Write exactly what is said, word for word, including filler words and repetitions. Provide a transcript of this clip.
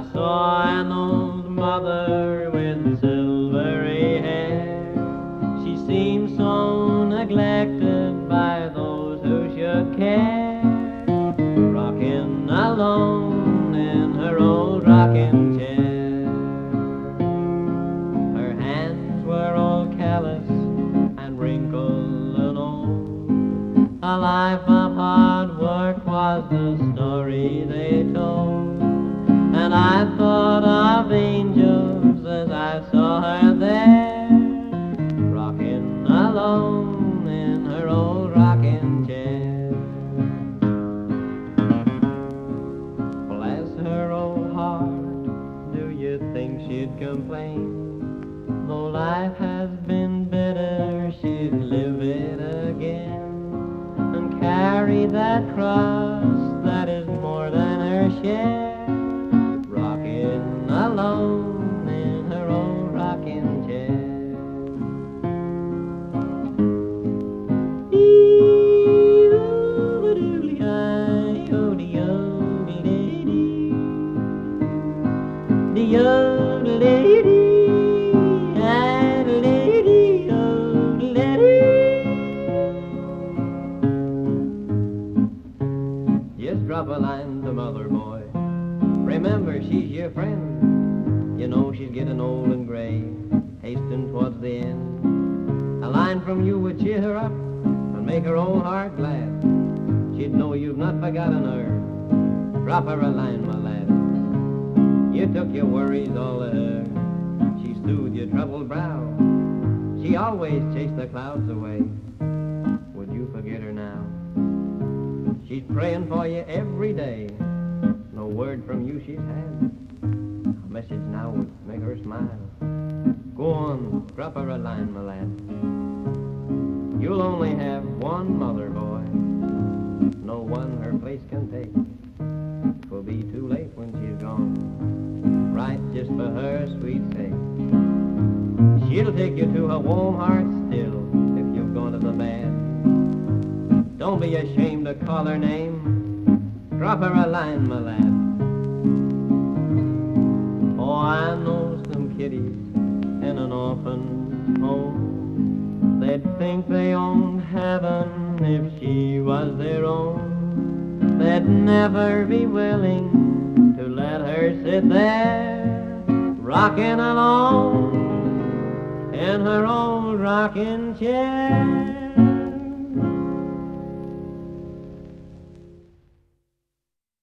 saw an old mother with silvery hair. She seemed so neglected by those who should care, rocking alone in her old rocking chair. Her hands were all callous and wrinkled and old. A life of hard work was the story they told, and I thought of angels as I saw her there, rocking alone in her old rocking chair. Bless her old heart, do you think she'd complain? Though life has been bitter, she'd live it again and carry that cross that is more than her share, rocking alone in her old rocking chair. Just drop a line to mother, boy. Remember, she's your friend. You know she's getting old and gray, hastening towards the end. A line from you would cheer her up and make her old heart glad. She'd know you've not forgotten her. Drop her a line, my lad. You took your worries all to her. She soothed your troubled brow. She always chased the clouds away. Would you forget her now? She's praying for you every day. No word from you she's had. A message now would make her smile. Go on, drop her a line, my lad. You'll only have one mother, boy. No one her place can take. 'Twill be too late when she's gone. Write just for her sweet sake. She'll take you to her warm heart still if you've gone to the bad. Don't be ashamed to call her name. Drop her a line, my lad. Oh, I know some kiddies in an orphan's home. They'd think they owned heaven if she was their own. They'd never be willing to let her sit there, rocking alone in her old rocking chair.